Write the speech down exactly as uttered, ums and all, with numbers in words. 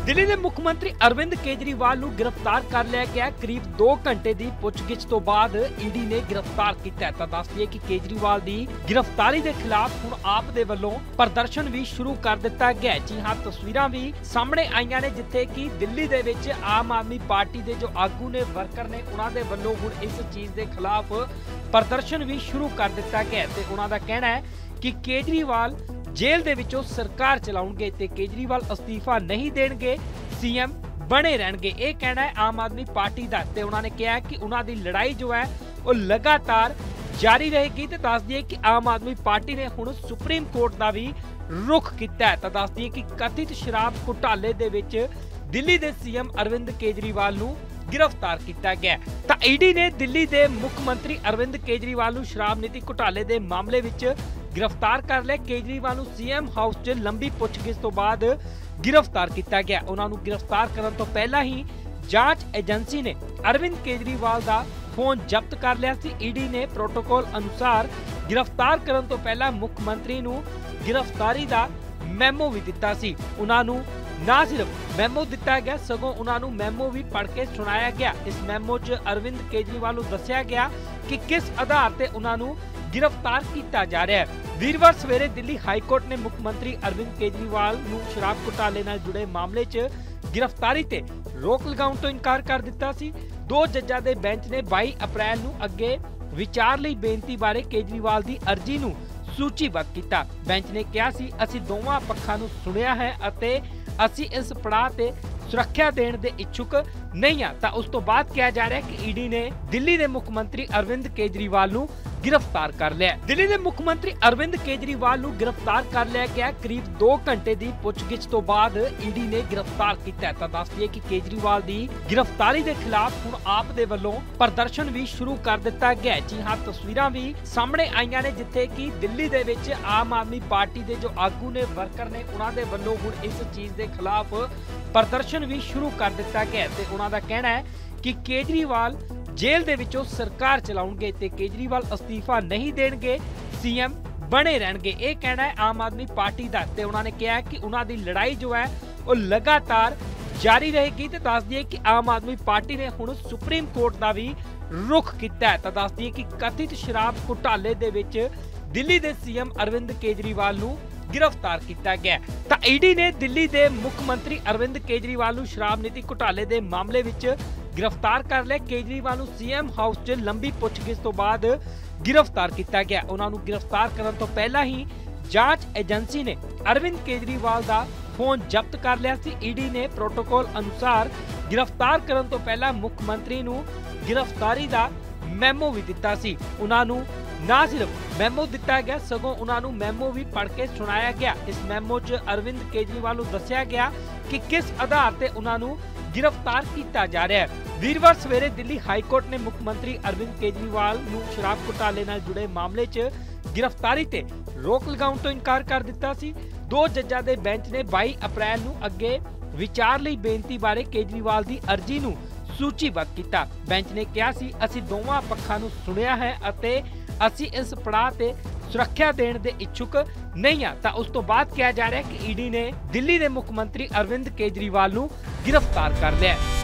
दिल्ली के मुख मंत्री अरविंद केजरीवाल नूं गिरफ्तार कर लिया गया। करीब दो घंटे की पुछगिछ तो बाद ईडी ने गिरफ्तार किया। तो दस दिए कि केजरीवाल की गिरफ्तारी के खिलाफ हुण आप दे वल्लों प्रदर्शन भी शुरू कर दिता गया। जी हाँ, तस्वीरां भी सामने आईयां ने जिथे कि दिल्ली दे विच आम आदमी पार्टी के जो आगू ने वर्कर ने उन्हां दे वल्लों हुण इस चीज के खिलाफ प्रदर्शन भी शुरू कर दिता गया। ते उन्हां दा कहना है कि केजरीवाल जेल दे विचों सरकार चलाउणगे ते केजरीवाल अस्तीफा नहीं देणगे, सीएम बने रहणगे। ये कहना है आम आदमी पार्टी दा। ते उन्होंने कहा कि उन्हां दी लड़ाई जो है वो लगातार जारी रहेगी। ते दस दिए कि आम आदमी पार्टी ने हुण सुप्रीम कोर्ट दा भी रुख कीता है। तो दस दिए कि कथित शराब घोटाले दे विच दिल्ली दे सीएम अरविंद केजरीवाल नूं गिरफ्तार किया गया। तो ईडी ने दिल्ली के मुख मंत्री अरविंद केजरीवाल नूं शराब नीति घोटाले के मामले विच गिरफ्तार कर लिया। केजरीवाल नूं सीएम हाउस च लंबी पुछगिछ तो बाद गिरफ्तार किया गया। उन्होंने गिरफ्तार करने तो पहला ही जांच एजेंसी ने अरविंद केजरीवाल का फोन जब्त कर लिया सी। ईडी ने प्रोटोकॉल अनुसार गिरफ्तार करने तो पहला मुख मंत्री नूं गिरफ्तारी का मैमो भी दिता सी। उन्होंने ना सिर्फ मैमो दिता गया सगों उन्होंने मैमो भी पढ़ के सुनाया गया। इस मैमो च अरविंद केजरीवाल नूं दस्सिया गया कि किस आधार पर उन्होंने गिरफ्तार किया जा रहा है। वीरवार सवेरे दिल्ली हाईकोर्ट ने मुख मंत्री अरविंद केजरीवाल नूं शराब घोटाले नाल जुड़े मामले च गिरफ्तारी ते रोक लगाउण तो इनकार कर दिता सी। दो जज्जां दे बेंच ने बाई अप्रैल नूं अगे विचार लई बेनती बारे केजरीवाल दी अर्जी नूं सूचीबद्ध किया। बेंच ने कहा सी असीं दोवां पक्षां नूं सुणिया है अते असीं इस पड़ाव ते सुरक्षा देने दे इच्छुक नहीं हाँ। तो उस तो बाद कहा जा रहा है कि ईडी ने दिल्ली के मुख मंत्री अरविंद केजरीवाल नूं गिरफ्तार कर लिया। दिल्ली के मुख मंत्री अरविंद केजरीवाल नूं गिरफ्तार कर लिया गया। करीब दो घंटे की पुछगिछ तो बाद ईडी ने गिरफ्तार किया। तो दस दिए कि केजरीवाल की गिरफ्तारी के खिलाफ हुण आप दे वल्लों प्रदर्शन भी शुरू कर दिता गया। जी हाँ, तस्वीरां भी सामने आईयां ने जिथे कि दिल्ली दे विच आम आदमी पार्टी के जो आगू ने वर्कर ने उन्हां दे वल्लों हुण इस चीज के खिलाफ प्रदर्शन भी शुरू कर दिता गया। ते उन्हां दा कहना है कि केजरीवाल जेल दे विचों सरकार चलाउणगे ते केजरीवाल अस्तीफा नहीं देणगे, सीएम बने रहणगे। ये कहना है आम आदमी पार्टी दा। ते उन्होंने कहा कि उन्हां दी लड़ाई जो है वो लगातार जारी रहेगी। ते दस दिए कि आम आदमी पार्टी ने हुण सुप्रीम कोर्ट दा भी रुख कीता है। तो दस दिए कि कथित शराब घोटाले दे विच दिल्ली दे सीएम अरविंद केजरीवाल नूं गिरफ्तार किया गया। तो ईडी ने दिल्ली के मुख मंत्री अरविंद केजरीवाल नूं शराब नीति घोटाले के मामले विच गिरफ्तार कर लिया। केजरीवाल नूं सीएम हाउस च लंबी पुछगिछ तो बाद गिरफ्तार किया गया। उन्होंने गिरफ्तार करने तो पहला ही जांच एजेंसी ने अरविंद केजरीवाल का फोन जब्त कर लिया सी। ईडी ने प्रोटोकॉल अनुसार गिरफ्तार करने तो पहला मुख मंत्री नूं गिरफ्तारी का मैमो भी दिता सी। उन्होंने ना सिर्फ मैमो दिता गया सगों उन्होंने मैमो भी पढ़ के सुनाया गया। इस मैमो च अरविंद केजरीवाल नूं दस्सिया गया कि किस आधार पर उन्होंने गिरफ्तार किया जा रहा है। वीरवार सवेरे दिल्ली हाईकोर्ट ने मुख मंत्री अरविंद केजरीवाल नूं शराब घोटाले नाल जुड़े मामले च गिरफ्तारी ते रोक लगाउण तो इनकार कर दिता सी। दो जज्जां दे बेंच ने बाई अप्रैल नूं अगे विचार लई बेनती बारे केजरीवाल दी अर्जी नूं सूचीबद्ध किया। बेंच ने कहा सी असीं दोवां पक्षां नूं सुणिया है अते असीं इस पड़ाव ते सुरक्षा देने दे इच्छुक नहीं हाँ। तो उस तो बाद कहा जा रहा है कि ईडी ने दिल्ली के मुख मंत्री अरविंद केजरीवाल नूं गिरफ्तार कर लिया।